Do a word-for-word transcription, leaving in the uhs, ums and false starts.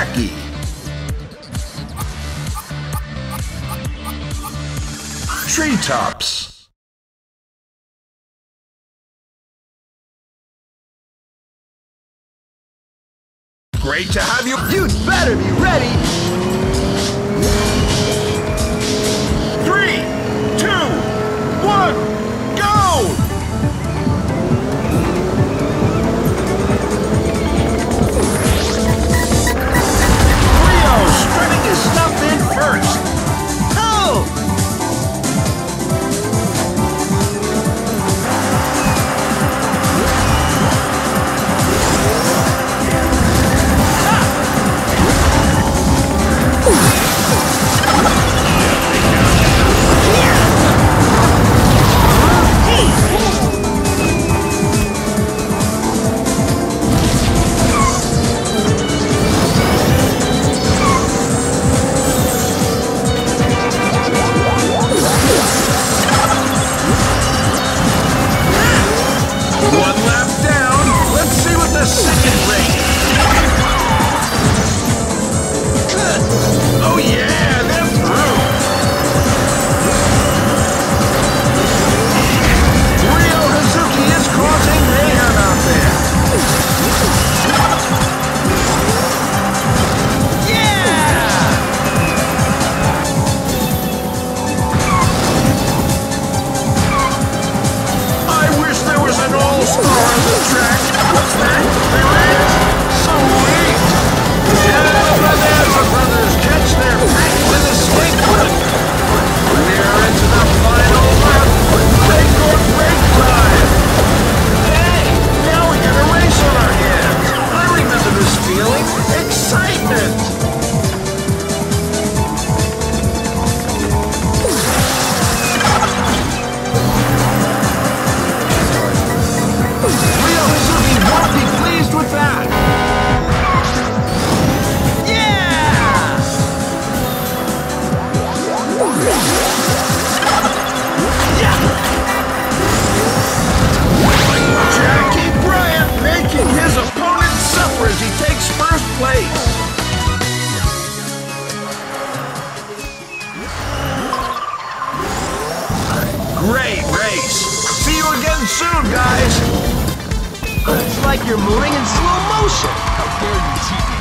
Jackie. Treetops. Great to have you. You'd better be ready. Three, two, one, go! Rio spreading his stuff in first. Oh! One lap down. Let's see what the second rate is. Oh yeah, they're through. Rio Hazuki is causing mayhem out there. Yeah! I wish there was an all-star on the track. What's that? There is? Sweet! Yeah, Bonanza Brothers catch their pack with a skateboard. We're into the final lap. Make or break time. Hey, now we got a race on our hands. I remember this feeling. Excitement! Rio Hazuki won't be pleased with that. Yeah! Jackie Bryant making his opponent suffer as he takes first place. Great race. See you again soon, guys. It's like you're moving in slow motion. How dare you cheat me?